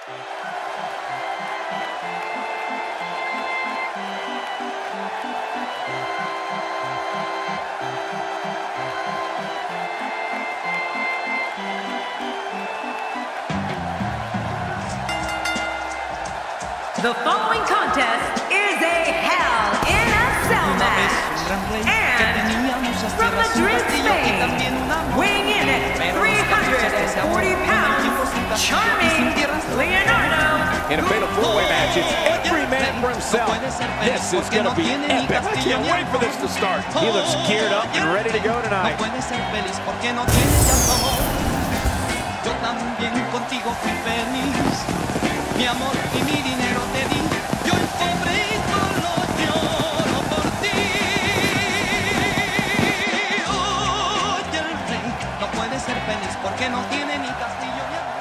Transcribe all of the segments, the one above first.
The following contest is a Hell in a Cell match. And from Madrid, Spain, weighing in at 340 pounds, Charming Leonardo. In a fatal four-way match, it's every man for himself. This is going to be epic. I can't wait for this to start. He looks geared up and ready to go tonight. Mi amor y mi dinero te di, yo el pobre solo lloro por ti. Oye, el rey no puede ser feliz porque no tiene ni castillo ni amor.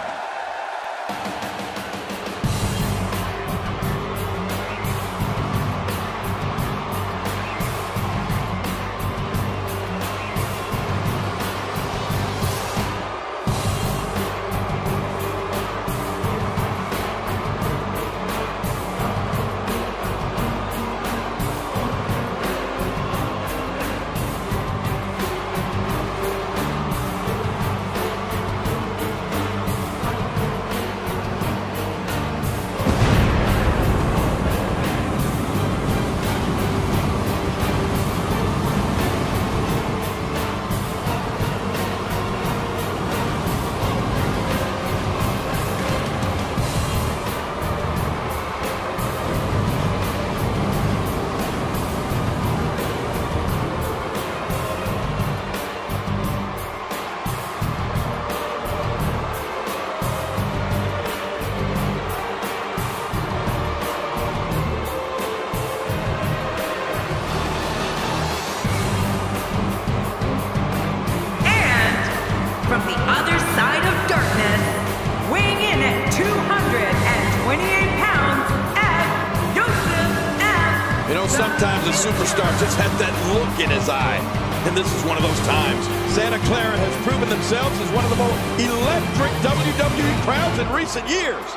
From the other side of darkness, weighing in at 228 pounds, F. Joseph F. You know, sometimes a superstar just has that look in his eye. And this is one of those times. Santa Clara has proven themselves as one of the most electric WWE crowds in recent years.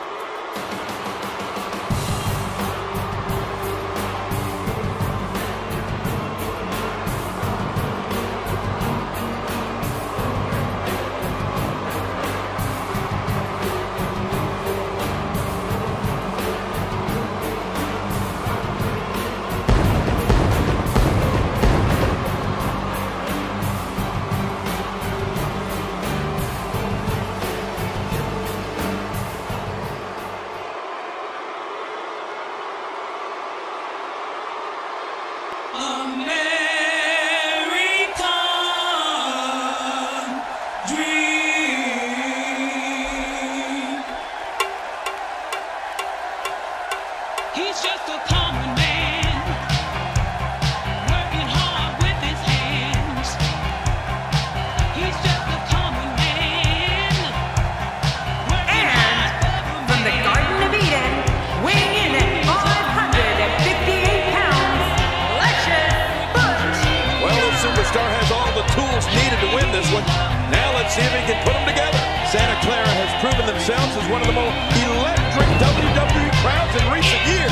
He's just a common man, working hard with his hands. He's just a common man, working hard for From the Garden of Eden, weighing in at 558 pounds, Luscious Butch. Well, the superstar has all the tools needed to win this one. Now let's see if he can put them together. Santa Clara has proven themselves as one of the most electric WWE crowds in recent years.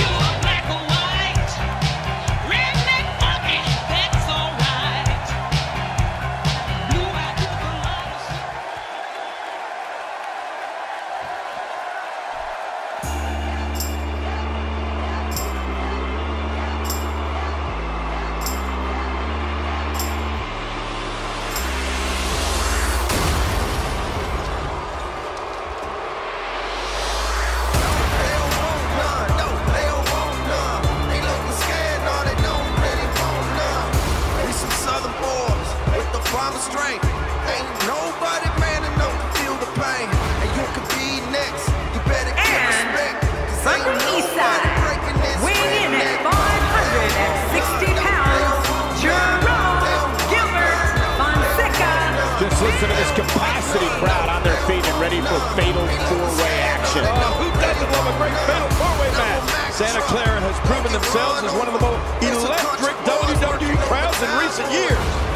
Strength. Ain't nobody man enough to feel the pain. And you could be next. You better get respect. From the east side, weighing in at 560 pounds, Jerome Gilbert Fonseca. Just listen to this capacity crowd on their feet and ready for fatal four-way action. Who doesn't love a great fatal four-way match? Santa Clara has proven themselves as one of the most electric WWE crowds in recent years.